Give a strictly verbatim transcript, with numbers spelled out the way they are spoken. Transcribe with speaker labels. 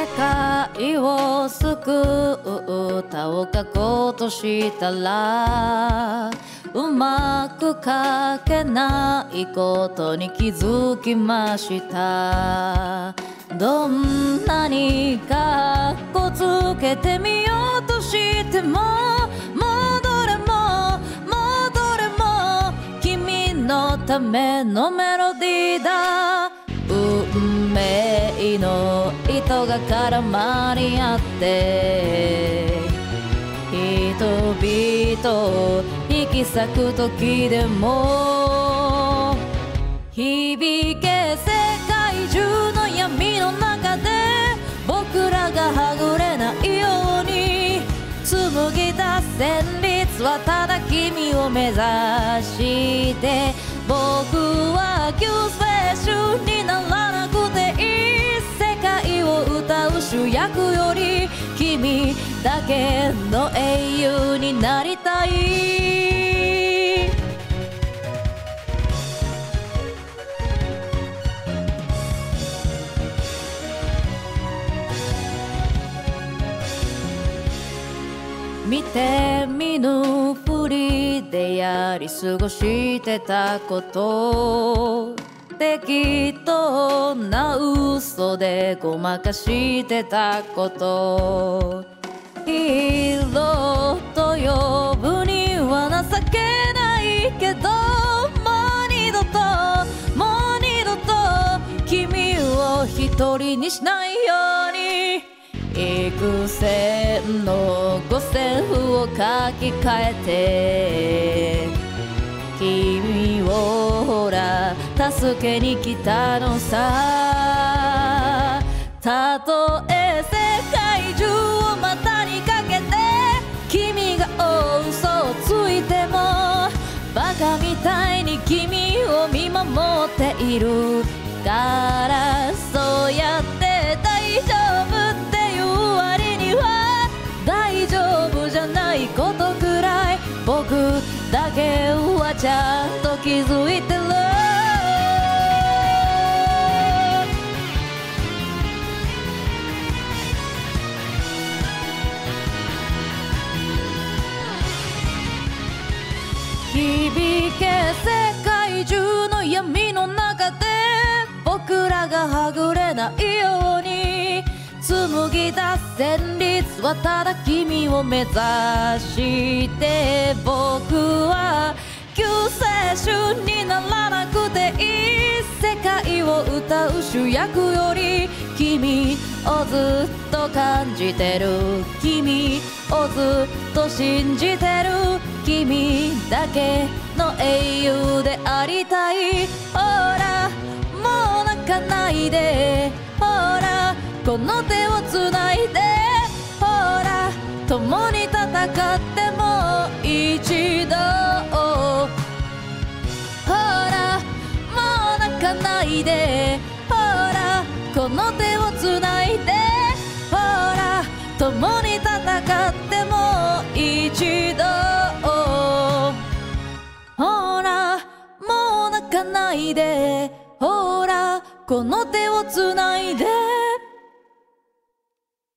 Speaker 1: 界を救う歌を書こうとしたらうまく書けないことに気づきました。どんなにかっこつけてみようとしてももうどれももうどれも君のためのメロディーだ。運命の糸が絡まり合って人々を引き裂く時でも響け世界中の闇の中で僕らがはぐれないように紡ぎ出す旋律はただ君を目指して僕は救世主にならなくていい世界を歌う主役より君だけの英雄になりたい。見て見ぬふりでやり過ごしてたこと適当な嘘でごまかしてたことヒーローと呼ぶには情けないけどもう二度ともう二度と君を一人にしないように幾千の五線譜を書き換えて君をほら助けに来たのさ。たとえ世界中を股にかけて君が大嘘をついてもバカみたいに君を見守っているからそうやって大丈夫っていう割には大丈夫じゃないことくらい僕だけはちゃんと気づいてる。響け世界中の闇の中で僕らがはぐれないように紡ぎ出す旋律はただ君を目指して僕は救世主にならなくていい世界を歌う主役より君をずっと感じてる君をずっと信じてる君だけの英雄でありたい。ほらもう泣かないでほらこの手をつないでほら共に戦ってもう一度ほらもう泣かないでほらこの手をつないでほら共に戦ってもう一度ほらもう泣かないでほらこの手をつないで